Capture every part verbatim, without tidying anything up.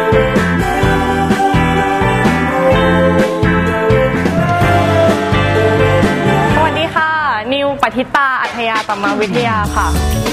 นิว ปฏิตา อัธยาตมวิทยาค่ะ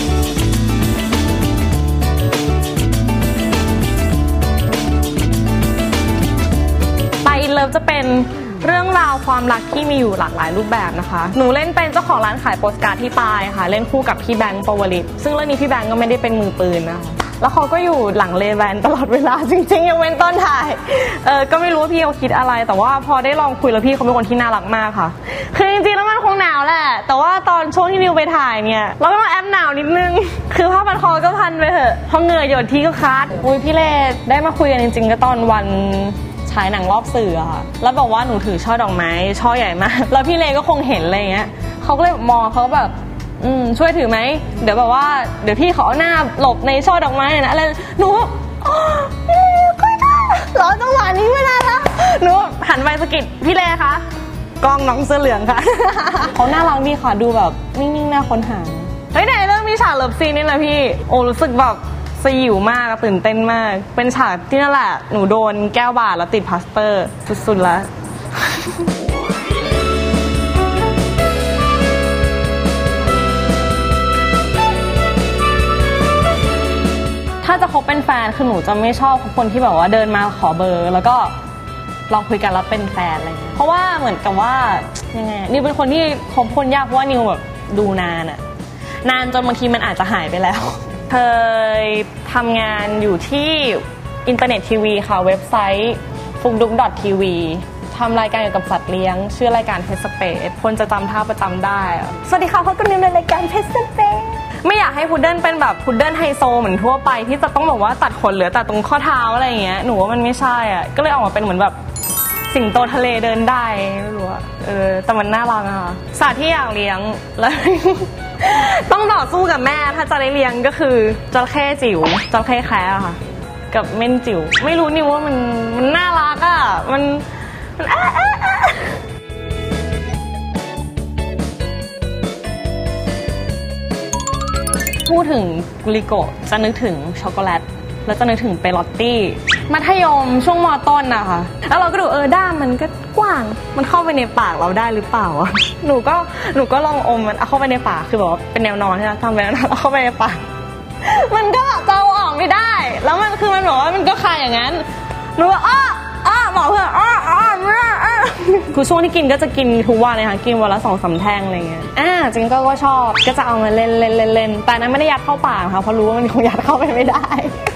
ไปเลิฟจะเป็นเรื่องราวความรักที่มีอยู่หลากหลายรูปแบบนะคะหนูเล่นเป็นเจ้าของร้านขายโปสการ์ดที่ปายค่ะเล่นคู่กับพี่แบงค์ปวริศซึ่งเรื่องนี้พี่แบงค์ก็ไม่ได้เป็นมือปืนนะคะแล้วเขาก็อยู่หลังเลแวนตลอดเวลาจริงๆยังเว้นตอนถ่ายเออก็ไม่รู้ว่าพี่เขาคิดอะไรแต่ว่าพอได้ลองคุยแล้วพี่เขาเป็นคนที่น่ารักมากค่ะคือจริงๆแล้วมันคงหนาวแหละแต่ว่าตอนช่วงที่นิวไปถ่ายเนี่ยเราก็ต้องแอบหนาวนิดนึงคือผ้าพันคอก็พันไปเถอะพอเหงื่อหยดที่ก็คัดอุ้ยพี่เลได้มาคุยกันจริงๆก็ตอนวันฉายหนังรอบสื่อค่ะแล้วบอกว่าหนูถือช่อดอกไม้ช่อใหญ่มากแล้วพี่เลก็คงเห็นอะไรเงี้ยเขาก็เลยมองเขาแบบอืมช่วยถือไหมเดี๋ยวแบบว่าเดี๋ยวพี่ขอหน้าหลบในช่อดอกไม้เนี่ยนะอะไรหนูอ๋อพี่เลก็ได้รอจังหวะนี้ไม่ได้แล้วหนูหันไปสะกิดพี่เลคะกล้องน้องเสื้อเหลืองค่ะ เขาน่ารักดีค่ะดูแบบนิ่งๆน่าค้นหาเฮ้ยไหนเรื่องมีฉากเลิฟซีนนี่นะพี่โอ้รู้สึกแบบสยิวมากตื่นเต้นมากเป็นฉากที่นั่นแหละหนูโดนแก้วบาดแล้วติดพลาสเตอร์สุดๆแล้วถ้าจะคบเป็นแฟนคือหนูจะไม่ชอบคนที่แบบว่าเดินมาขอเบอร์แล้วก็ลองคุยกันแล้วเป็นแฟนอะไรเงี้ยเพราะว่าเหมือนกับว่ายังไงนิวเป็นคนที่คบคนยากเพราะว่านิวแบบดูนานอะนานจนบางทีมันอาจจะหายไปแล้วเคยทำงานอยู่ที่อินเทอร์เน็ตทีวีค่ะเว็บไซต์ฟุกดุ๊ก .tv ทำรายการเกี่ยวกับสัตว์เลี้ยงชื่อรายการเพชรสเปซคนจะจำท่าประจำได้สวัสดีค่ะพบกันในรายการเพชรสเปซไม่อยากให้พุดเดิ้ลเป็นแบบพุดเดิ้ลไฮโซเหมือนทั่วไปที่จะต้องแบบว่าตัดขนเหลือแต่ตรงข้อเท้าอะไรอย่างเงี้ยหนูว่ามันไม่ใช่อ่ะก็เลยออกมาเป็นเหมือนแบบสิงโตทะเลเดินได้ไม่รู้อะเออแต่มันน่ารักอะค่ะสัตว์ที่อยากเลี้ยงแล้ว ต้องต่อสู้กับแม่ถ้าจะได้เลี้ยงก็คือจระเข้จิ๋วจระเข้แคระค่ะกับเม่นจิ๋วไม่รู้นี่ว่ามันมันน่ารักอะมันมันอ๊ะอ๊ะอ๊ะพูดถึงกุลิโกะจะนึกถึงช็อกโกแลตแล้วจะนึกถึงเปโรตตี้มัธยมช่วงม.ต้นนะคะแล้วเราก็ดูเออด้ามมันก็กว้างมันเข้าไปในปากเราได้หรือเปล่าหนูก็หนูก็ลองอมมันเอาเข้าไปในปากคือแบบว่าเป็นแนวนอนใช่ไหมทำไปแล้วเอาเข้าไปในปากมันก็จะเอาออกไม่ได้แล้วมันคือมันบอกว่ามันก็คายอย่างนั้นหนูว่าอ้ออ้อบอกเพื่อนอ้ออ้ออ้อคือช่วงที่กินก็จะกินทุกวันเลยค่ะกินวันละสองสามแท่งอะไรเงี้ยอ่าจริงก็ก็ชอบก็จะเอามาเล่นเล่นเล่นเล่นแต่นั้นไม่ได้ยัดเข้าปากค่ะเพราะรู้ว่ามันคงยัดเข้าไปไม่ได้